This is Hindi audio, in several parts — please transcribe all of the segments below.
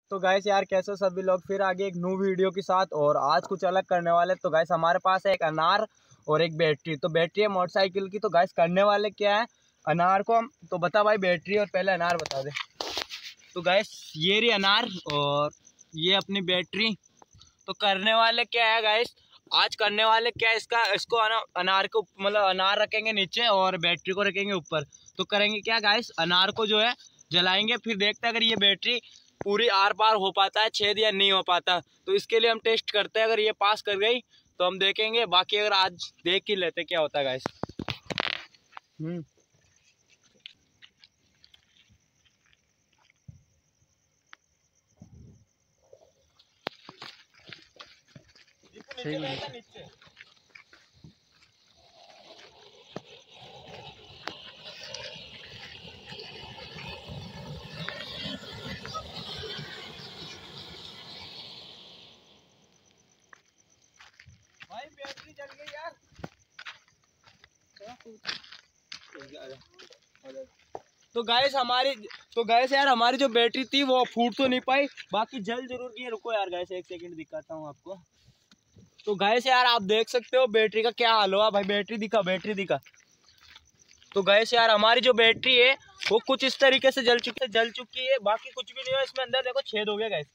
तो गाइस यार कैसे हो सभी लोग, फिर आगे एक न्यू वीडियो के साथ। और आज कुछ अलग करने वाले। तो गाइस हमारे पास है एक अनार और एक बैटरी। तो बैटरी है मोटरसाइकिल की। तो गाइस करने वाले क्या है, अनार को हम तो बता भाई बैटरी और पहले अनार बता दे। तो गाइस ये रही अनार और ये अपनी बैटरी। तो करने वाले क्या है गाइस, आज करने वाले क्या है, इसको अनार को मतलब अनार रखेंगे नीचे और बैटरी को रखेंगे ऊपर। तो करेंगे क्या गाइस, अनार को जो है जलाएंगे, फिर देखते हैं अगर ये बैटरी पूरी आर पार हो पाता है छेद या नहीं हो पाता। तो इसके लिए हम टेस्ट करते हैं, अगर ये पास कर गई तो हम देखेंगे, बाकी अगर आज देख ही लेते क्या होता है गाइस। नीचे भाई बैटरी जल गई यार। तो गाइस यार हमारी जो बैटरी थी वो फूट तो नहीं पाई, बाकी जल जरूर गई है। रुको यार गाइस एक सेकंड दिखाता हूँ आपको। तो गाइस यार आप देख सकते हो बैटरी का क्या हाल हुआ। भाई बैटरी दिखा। तो गाइस यार हमारी जो बैटरी है वो कुछ इस तरीके से जल चुकी है। बाकी कुछ भी नहीं है इसमें, अंदर देखो छेद हो गया गाइस।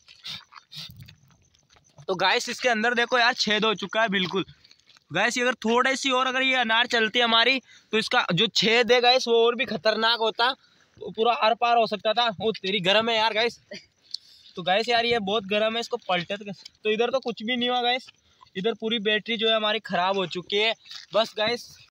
तो गाइस इसके अंदर देखो यार छेद हो चुका है बिल्कुल। गाइस अगर थोड़ी सी और अगर ये अनार चलती हमारी तो इसका जो छेद है गाइस वो और भी खतरनाक होता, तो पूरा आर पार हो सकता था। वो तेरी गर्म है यार गाइस। तो गाइस यार ये बहुत गर्म है, इसको पलटे तो इधर तो कुछ भी नहीं हुआ गाइस। इधर पूरी बैटरी जो है हमारी खराब हो चुकी है। बस गाइस